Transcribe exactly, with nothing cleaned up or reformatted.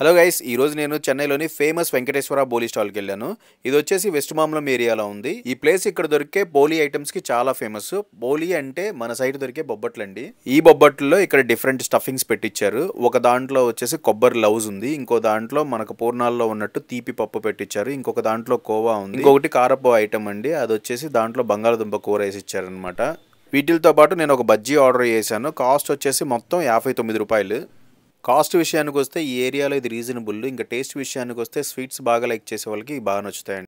Hello guys, ఈ రోజు నేను చెన్నైలోని ఫేమస్ వెంకటేశ్వర బోలి స్టాల్కి వెళ్ళాను. ఇది వచ్చేసి వెస్ట్ మాంబలం ఏరియాలో ఉంది. ఈ ప్లేస్ ఇక్కడ దొరికే బోలి ఐటమ్స్ కి చాలా ఫేమస్. బోలి అంటే మన సైడ్ దొరికే బొబ్బట్లు అండి. ఈ బొబ్బట్లలో ఇక్కడ డిఫరెంట్ స్టఫింగ్స్ పెట్టించారు. ఒక దాంట్లో వచ్చేసి కొబ్బరి లౌజ్ ఉంది, ఇంకో దాంట్లో మనకు పూర్ణాల్లో ఉన్నట్టు తీపి పప్పు పెట్టించారు, ఇంకొక దాంట్లో కోవా ఉంది, ఇంకొకటి కారపు ఐటమ్ అండి. అది వచ్చేసి దాంట్లో బంగాళదుంప కూర వేసి ఇచ్చారనమాట. వీటితో పాటు నేను ఒక బజ్జీ ఆర్డర్ చేశాను. కాస్ట్ వచ్చేసి మొత్తం యాభై తొమ్మిది రూపాయలు. కాస్ట్ విషయానికి వస్తే ఈ ఏరియాలో ఇది రీజనబుల్. ఇంకా టేస్ట్ విషయానికి వస్తే స్వీట్స్ బాగా లైక్ చేసే వాళ్ళకి బాగా నచ్చుతాయండి.